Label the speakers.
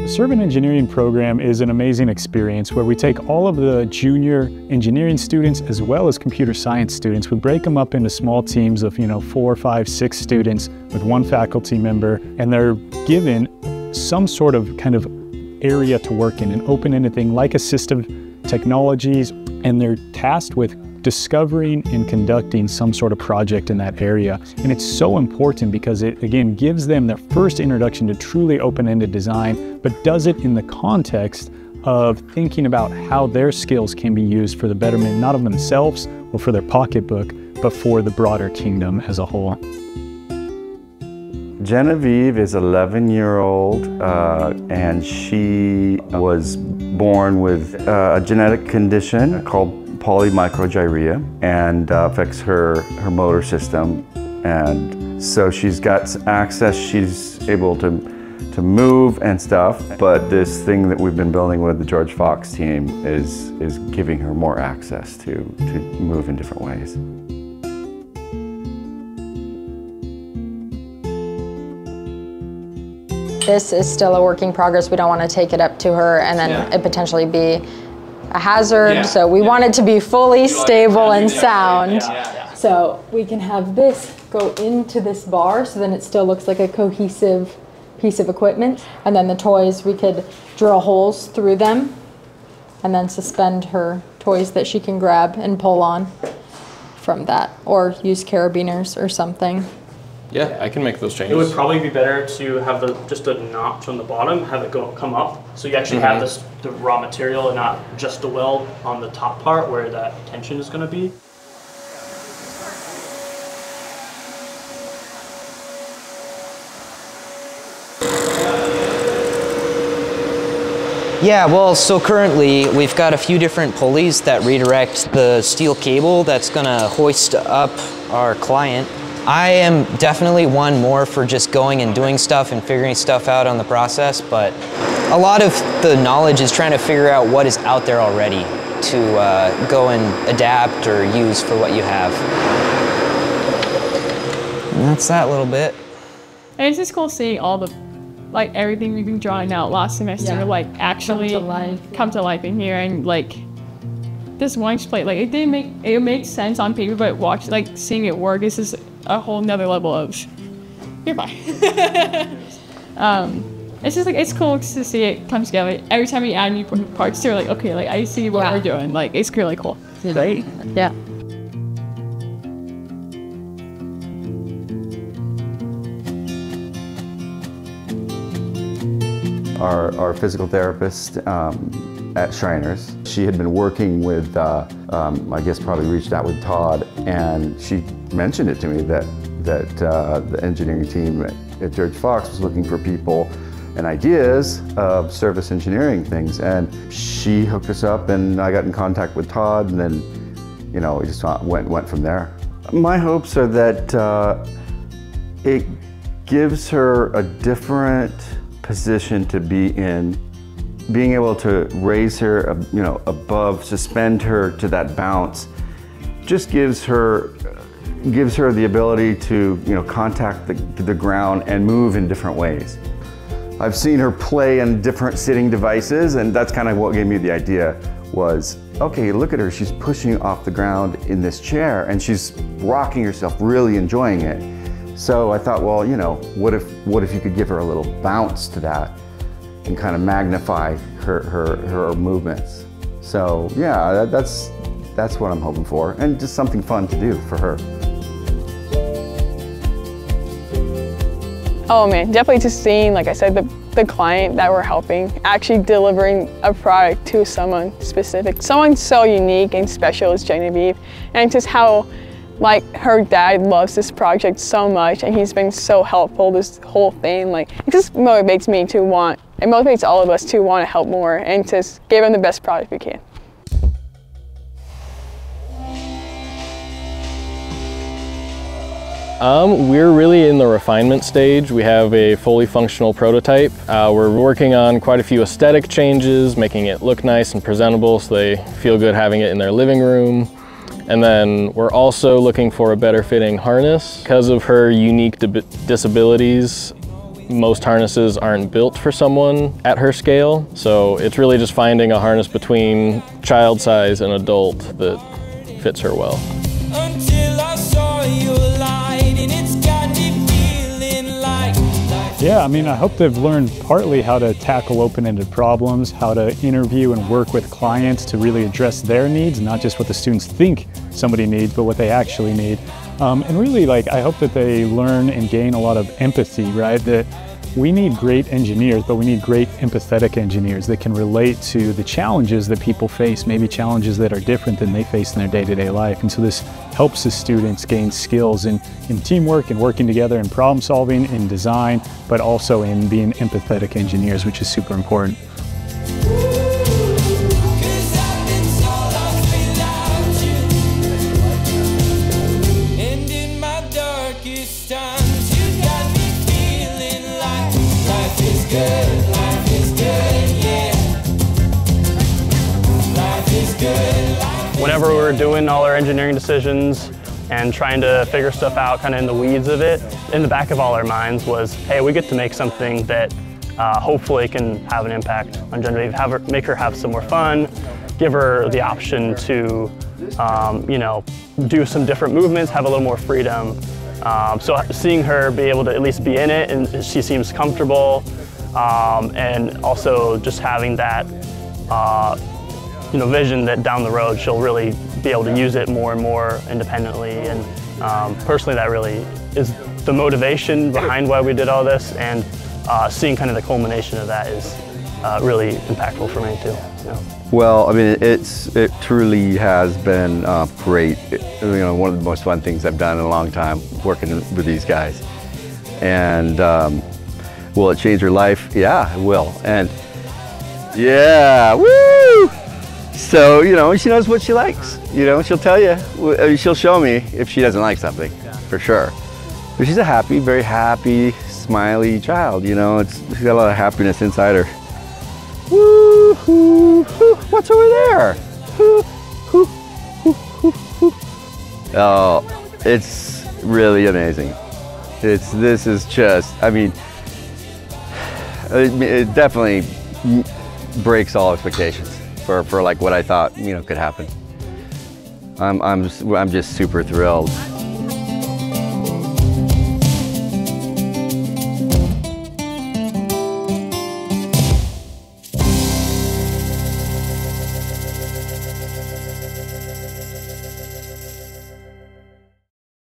Speaker 1: The Servant Engineering program is an amazing experience where we take all of the junior engineering students as well as computer science students. We break them up into small teams of 4, 5, 6 students with one faculty member, and they're given some sort of kind of area to work in, an open-ended thing like assistive technologies, and they're tasked with discovering and conducting some sort of project in that area. And it's so important because it, again, gives them their first introduction to truly open-ended design, but does it in the context of thinking about how their skills can be used for the betterment, not of themselves or for their pocketbook, but for the broader kingdom as a whole.
Speaker 2: Genevieve is an 11-year-old and she was born with a genetic condition called polymicrogyria, and affects her motor system. And so she's got access, she's able to move and stuff, but this thing that we've been building with the George Fox team is giving her more access to move in different ways.
Speaker 3: This is still a work in progress. We don't want to take it up to her and then it potentially be a hazard. So we want it to be fully stable and sound. So we can have this go into this bar so then it still looks like a cohesive piece of equipment. And then the toys, we could drill holes through them and then suspend her toys that she can grab and pull on from that, or use carabiners or something.
Speaker 4: Yeah, I can make those changes.
Speaker 5: It would probably be better to have just a notch on the bottom, have it come up, so you actually have the raw material and not just a weld on the top part where that tension is going to be.
Speaker 6: Yeah, well, so currently we've got a few different pulleys that redirect the steel cable that's going to hoist up our client. I am definitely one more for just going and doing stuff and figuring stuff out on the process, but a lot of the knowledge is trying to figure out what is out there already to go and adapt or use for what you have. And that's that little bit.
Speaker 7: And it's just cool seeing all the, like, everything we've been drawing out last semester, like, actually come to life in here. And like this orange plate, like, it makes sense on paper, but seeing it work is just a whole nother level of, you're fine. It's just like, it's cool to see it come together. Every time we add new parts to it, like, okay, like, I see what we're doing. Like, it's really cool. Right?
Speaker 3: Yeah.
Speaker 2: Our physical therapist at Shriners, she had been working with, I guess probably reached out with Todd, and she mentioned it to me that the engineering team at George Fox was looking for people and ideas of service engineering things, and she hooked us up, and I got in contact with Todd, and then, we just went from there. My hopes are that it gives her a different position to be in, being able to raise her, above, suspend her to that bounce, just gives her the ability to, contact the ground and move in different ways. I've seen her play in different sitting devices, and that's kind of what gave me the idea was, okay, look at her, she's pushing off the ground in this chair and she's rocking herself, really enjoying it. So I thought, well, what if you could give her a little bounce to that and kind of magnify her movements. So yeah, that's what I'm hoping for, and just something fun to do for her.
Speaker 8: Oh man, definitely just seeing, like I said, the client that we're helping actually delivering a product to someone specific. Someone so unique and special as Genevieve, and just how like her dad loves this project so much and he's been so helpful this whole thing. Like, it just motivates me to want, it motivates all of us to want to help more and to give them the best product we can.
Speaker 4: We're really in the refinement stage. We have a fully functional prototype. We're working on quite a few aesthetic changes, making it look nice and presentable so they feel good having it in their living room. And then we're also looking for a better fitting harness. Because of her unique disabilities, most harnesses aren't built for someone at her scale. So it's really just finding a harness between child size and adult that fits her well.
Speaker 9: Until I saw your light, and it's got me feeling like
Speaker 1: Yeah, I mean, I hope they've learned partly how to tackle open-ended problems, how to interview and work with clients to really address their needs, not just what the students think somebody needs, but what they actually need. And really, like, I hope that they learn and gain a lot of empathy, right? That we need great engineers, but we need great empathetic engineers that can relate to the challenges that people face, maybe challenges that are different than they face in their day-to-day life. And so this helps the students gain skills in teamwork and working together in problem solving, in design, but also in being empathetic engineers, which is super important.
Speaker 5: Whenever we were doing all our engineering decisions and trying to figure stuff out kind of in the weeds of it, in the back of all our minds was, hey, we get to make something that hopefully can have an impact on Genevieve, make her have some more fun, give her the option to you know, do some different movements, have a little more freedom. So seeing her be able to at least be in it, and she seems comfortable, and also just having that you know, vision that down the road she'll really be able to use it more and more independently. And personally, that really is the motivation behind why we did all this, and seeing kind of the culmination of that is really impactful for me too. Yeah.
Speaker 2: Well, I mean, it truly has been great. You know, one of the most fun things I've done in a long time, working with these guys. And will it change your life? Yeah, it will. And yeah, woo! So, you know, she knows what she likes. You know, she'll tell you, she'll show me if she doesn't like something, for sure. But she's a happy, very happy, smiley child, you know. She's got a lot of happiness inside her. Woo, hoo, hoo. What's over there? Hoo, hoo, hoo, hoo, hoo. Oh, it's really amazing. This is just, I mean, it definitely breaks all expectations for like what I thought, you know, could happen. I'm just super thrilled.